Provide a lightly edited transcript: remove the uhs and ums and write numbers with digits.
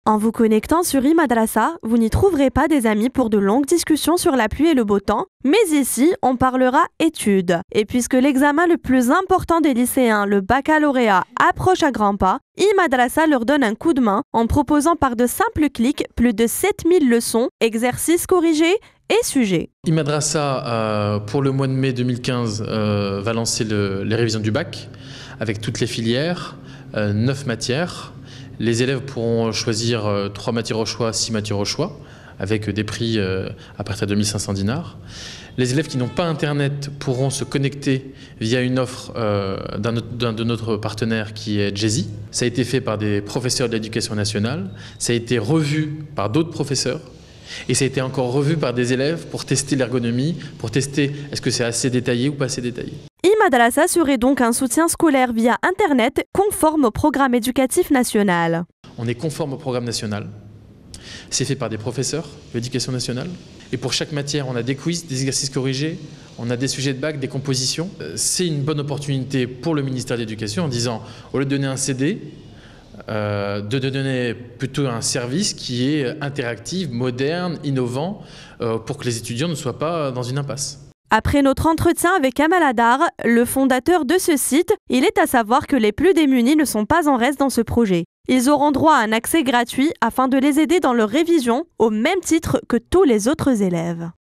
En vous connectant sur e-Madrasa, vous n'y trouverez pas des amis pour de longues discussions sur la pluie et le beau temps, mais ici, on parlera études. Et puisque l'examen le plus important des lycéens, le baccalauréat, approche à grands pas, e-Madrasa leur donne un coup de main en proposant par de simples clics plus de 7000 leçons, exercices corrigés et sujets. e-Madrasa, pour le mois de mai 2015, va lancer les révisions du bac avec toutes les filières, 9 matières. Les élèves pourront choisir 3 matières au choix, 6 matières au choix, avec des prix à partir de 1500 dinars. Les élèves qui n'ont pas Internet pourront se connecter via une offre d'un de notre partenaire qui est Jezi. Ça a été fait par des professeurs de l'éducation nationale, ça a été revu par d'autres professeurs et ça a été encore revu par des élèves pour tester l'ergonomie, pour tester est-ce que c'est assez détaillé ou pas assez détaillé. e-Madrasa serait donc un soutien scolaire via Internet conforme au programme éducatif national. On est conforme au programme national. C'est fait par des professeurs de l'éducation nationale. Et pour chaque matière, on a des quiz, des exercices corrigés, on a des sujets de bac, des compositions. C'est une bonne opportunité pour le ministère de l'Éducation en disant, au lieu de donner un CD, de donner plutôt un service qui est interactif, moderne, innovant, pour que les étudiants ne soient pas dans une impasse. Après notre entretien avec Amal Adar, le fondateur de ce site, il est à savoir que les plus démunis ne sont pas en reste dans ce projet. Ils auront droit à un accès gratuit afin de les aider dans leur révision au même titre que tous les autres élèves.